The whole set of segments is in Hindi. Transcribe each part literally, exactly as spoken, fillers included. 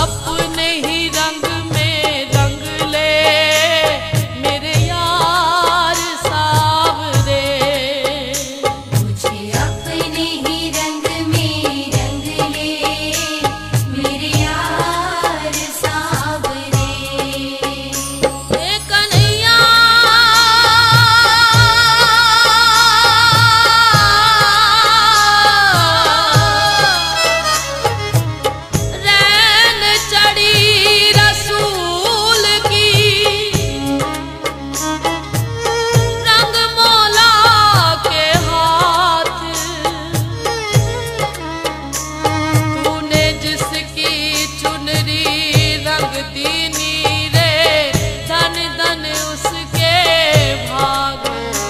अपने ही रंग में रंग ले मेरे यार सावरे। मुझे अपने ही रंग में रंग ले मेरे यार सावरे। ए कन्हैया रैन चढ़ी रसूल की रंग मौला के हाथ। तूने जिसकी चुनरी रंग दी नीरे धन धन उसके भाग।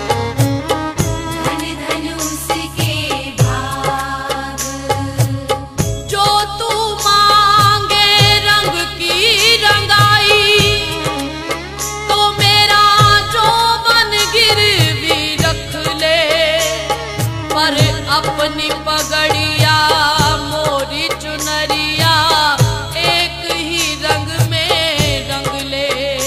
धन धन उसके भाग। जो तू मांगे रंग की रंगाई तो मेरा जो बन गिरवी रख ले। पर अपनी पगड़िया मोरी चुनरिया एक ही रंग में रंग ले।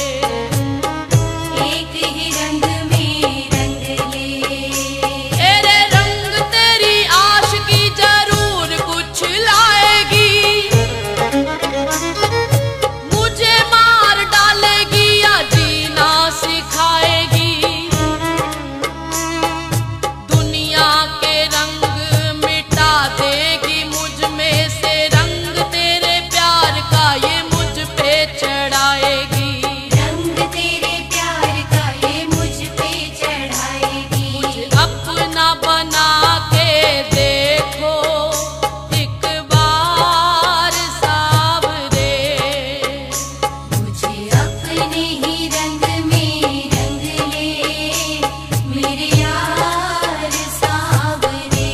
एक ही रंग में रंग ले। तेरे रंग तेरी आशिकी जरूर कुछ लाएगी। मुझे मार डालेगी या जीना सिखाएगी। दुनिया के रंग मिटा देगी मुझ में से रंग तेरे प्यार का ये मुझ पे चढ़ाएगी। रंग तेरे प्यार का ये मुझ पे चढ़ाएगी। मुझे अपना बना के देखो एक बार सावरे। मुझे अपने ही रंग में रंग ले मेरे यार सावरे।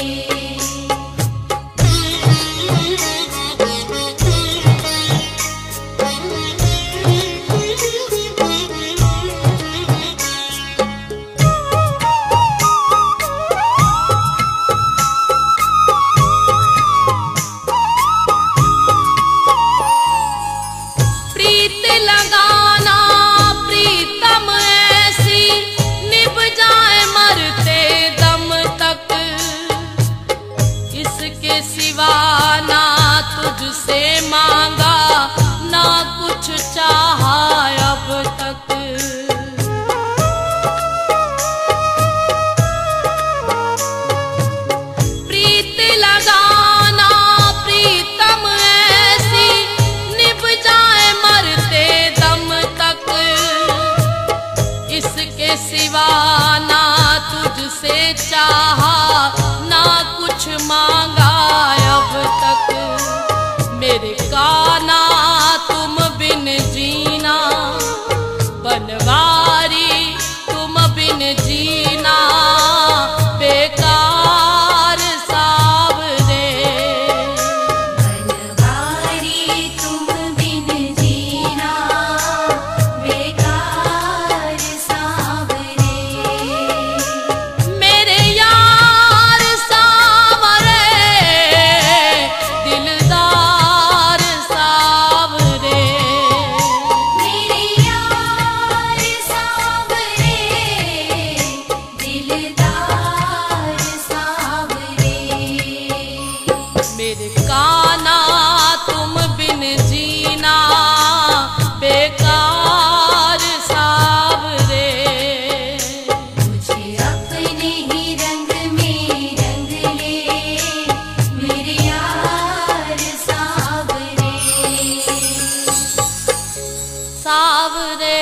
प्रीत लगाना प्रीतम ऐसी निभ जाए मरते दम तक। इसके सिवा ना तुझसे मांगा ना कुछ चाहा अब तक। प्रीत लगाना प्रीतम ऐसी निभ जाए मरते दम तक। इसके सिवा ना तुझसे चाहा ना कुछ मांगा अब तक। मेरे काना तुम बिन जीना बनवारी तुम बिन जीना बेकार सावरे। बनवारी तुम बिन जीना बेकार सावरे। मेरे यार सावरे दिलदार सावरे। मेरे यार सावरे दिलदार सावरे। मेरे काना तुम बिन जीना बेकार सावरे। मुझे अपने ही रंग में रंग ले मेरे यार सावरे। सावरे